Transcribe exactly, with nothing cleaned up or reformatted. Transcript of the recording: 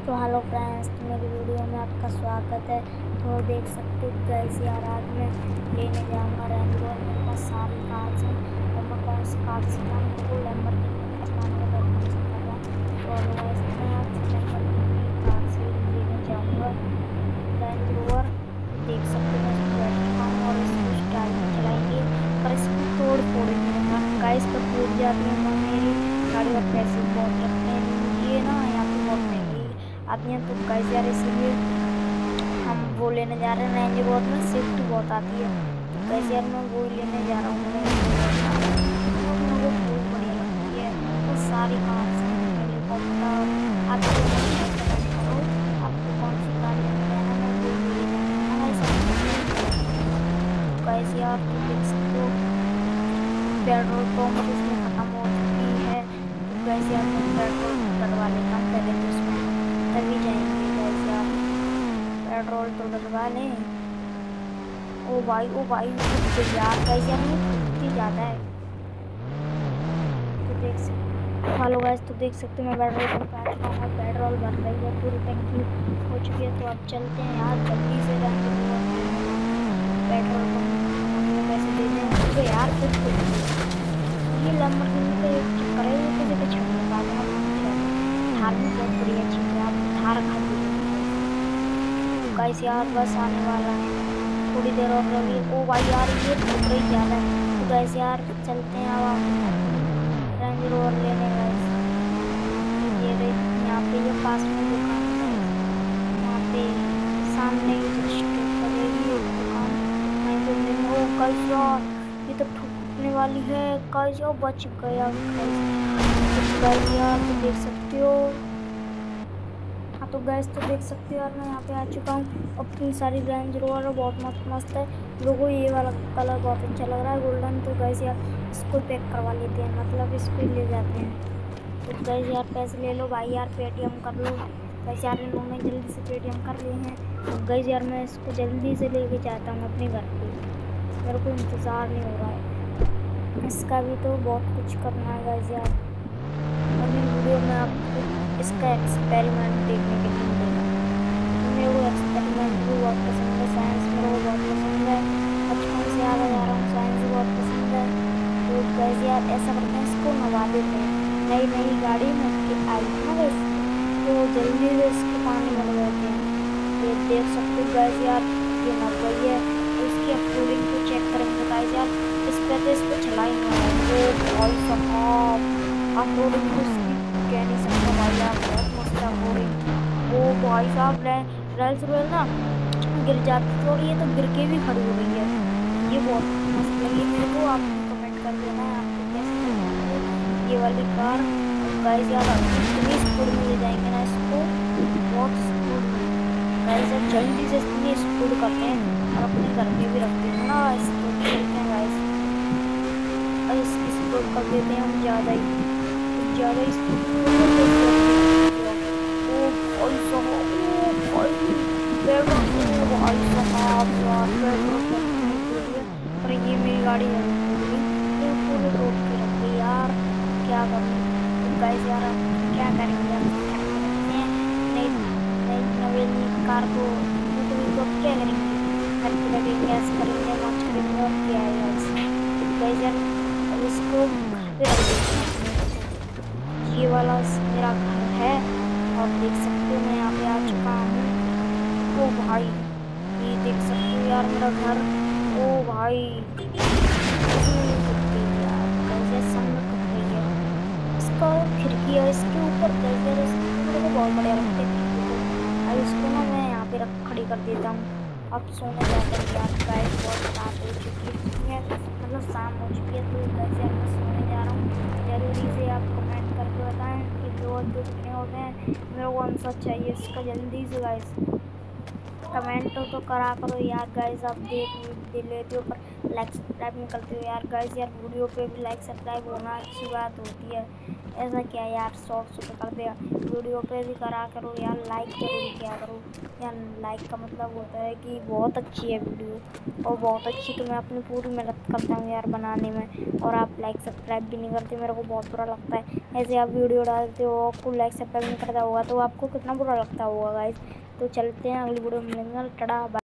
तो hello friends, तो मेरी वीडियो में आपका स्वागत है। तो देख सकते हो गाइस, यार आज मैं लेने जाऊँगा रेंज रोवर। मेरे पास सारी कार्स हैं और मैं कौन सी कार चलाऊँ, तो लैम्बोर्गिनी चलाने का बहुत मन कर रहा है। तो गाइस मैं आज लैम्बोर्गिनी कार से लेने जाऊँगा रेंज रोवर। देख सकते हो मैं इसमें बैठ चुका हूँ और इसको स्टाइल में चलाएंगे, पर इसको तोड़ फोड़ेंगे गाइस। पर टूट जाती है तो मेरी गाड़ी का पैसे बहुत लगते हैं, ये ना यहाँ पे बहुत महंगी आती हैं। तो गाइस यार इसीलिए हम वो लेने जा रहे हैं रेंज रोवर में सेफ्टी बहुत आती है। तो गाइस यार मैं वो लेने जा रहा हूँ रेंज रोवर, तो मेरे को बहुत बढ़िया लगती है। तो सारी कार्स हैं, हेलीकॉप्टर, आपको आपको कौन सी कार लेनी है ना, मैं वो लेने गाइस यार। तो देख सकते हो पेट्रोल पंप इसमें ख़त्म हो चुकी है। तो गाइस यार मैं पेट्रोल डलवा लेता हूँ पहले, तो इसमें तभी जाएंगे गाइस यार। पेट्रोल तो डलवा लें। ओ भाई ओ भाई तो यार गाइस यार वो कितनी ज़्यादा है। तो देख सकते हेलो गाइस, तो देख सकते हैं मैं पेट्रोल पंप पे आ चुका हूँ। पेट्रोल भर रही है, पूरी टंकी हो चुकी है। तो अब चलते हैं यार जल्दी से रेंज रोवर पेट्रोल पंप पैसे दे दें। तो यार फिर ये लैम्बोर्गिनी का एक चक्कर है, ये किसी का छड़ निकालना थार में बहुत बढ़िया चीज़ है, आप थार खा लीजिए। तो गाइस यार बस आने वाला है, थोड़ी देर और रही। ओ भाई यार ये धूप रही ज़्यादा है। तो गाइस यार चलते हैं अब आप रेंज रोवर लेने गाइस। ये रही यहाँ पे, ये पास में दुकान है, यहाँ पे सामने ही स्ट्रीट पड़ेगी एक दुकान, वहीं पे लेना। ओ गाइस यार ये तो ठुकने वाली है गाइस, यार बच गया गाइस यार। तो देख सकते हो हाँ, तो गैस तो देख सकते हो यार मैं यहाँ पे आ चुका हूँ। अपनी सारी रेंज रोवर बहुत मस्त मस्त है। लोगों को ये वाला कलर बहुत अच्छा लग रहा है, गोल्डन। तो गैस यार इसको पैक करवा लेते हैं, मतलब इसको ले जाते हैं। तो गैस यार पैसे ले लो भाई यार, पेटीएम कर लो। गैस यार इन्होंने जल्दी से पेटीएम कर लिए हैं। तो गैस यार मैं इसको जल्दी से लेके जाता हूँ अपने घर पे, मेरे को इंतज़ार नहीं हो रहा है इसका भी। तो बहुत कुछ करना है गैस यार। अगली वीडियो में आपको इसका एक्सपेरिमेंट देखने के लिए मिलेगा। मेरे को एक्सपेरिमेंट भी बहुत पसंद है, साइंस मेरे को बहुत पसंद है, बचपन से याद आ जा रहा हूँ, साइंस भी बहुत पसंद है। तो गैस यार ऐसा करते हैं, इसको नवा देते हैं। नई नई गाड़ी में आई ना गैस, तो जल्दी से इसको पानी में लगाते हैं। ये देख सकते हो गैस यार ये नव गई है। इसकी अपलोडिंग को चेक करेंगे गैस यार, इस पर तो इस पर चलाएंगे भाई साहब। अपलोडिंग को कह नहीं सकता भाई यार, बहुत मस्त अपलोडिंग। ओ भाई साहब रेंज रोवर ना गिर जाती थोड़ी है, तो गिर के भी खड़ी हो गई है। ये बहुत मस्त लगी मेरे को, आप कमेंट कर देना है आपको कैसे लगी ये वाली कार। गाइस यार इतनी स्पीड में ले जाएंगे ना इसको, बहुत स्पीड में गाइस यार, जल्दी से इतनी स्पीड करते हैं और अपने घर में भी रखते हैं ना। इसको खेलते हैं गाइस और इसकी स्पीड कर देते हैं हम ज़्यादा ही ज़्यादा स्पीड। पर ये मेरी गाड़ी है ये पूरे रोड पे रख गई यार, क्या करूँ। तो गाइस यार क्या करेंगे यार, नई नई नवेली कार को तो क्या करेंगे, करके लगेंगे, ऐसे करेंगे, मौज करेंगे और क्या है गाइस। गाइस यार अब इसको घर पे रख देते हैं। ये वाला मेरा घर है और देख सकते हो मैं यहाँ पे आ चुका हूँ। ओ भाई ये देख सकते हो यार मेरा घर। ओ भाई इसका खिड़की है इसके ऊपर, मेरे को बहुत बढ़िया लगता है। अब इसको ना मैं यहाँ पे रख खड़ी कर देता हूँ। अब सोने जाकर यार गाइस बहुत रात हो चुकी है, मतलब शाम हो चुकी है। तो कैसे अब मैं सोने जा रहा हूँ। जल्दी से आप कमेंट करके बताएं कि दो दो कितने होते हैं, मेरे को आंसर चाहिए इसका जल्दी से गाइस। कमेंट तो, तो करा करो यार गाइस, आप देख दे लेते हो पर लाइक सब्सक्राइब नहीं करते हो यार गाइस। यार वीडियो पे भी लाइक सब्सक्राइब होना अच्छी बात होती है, ऐसा क्या यार शॉर्ट्स पे कर दिया, वीडियो पे भी करा करो यार, लाइक जरूर किया करो यार। लाइक का मतलब होता है कि बहुत अच्छी है वीडियो और बहुत अच्छी, तो मैं अपनी पूरी मेहनत करता हूँ यार बनाने में, और आप लाइक सब्सक्राइब भी नहीं करते, मेरे को बहुत बुरा लगता है। ऐसे आप वीडियो डालते हो आपको लाइक सब्सक्राइब नहीं करता होगा तो आपको कितना बुरा लगता होगा गाइस। तो चलते हैं अगली वीडियो में मिलेंगे। टाटा।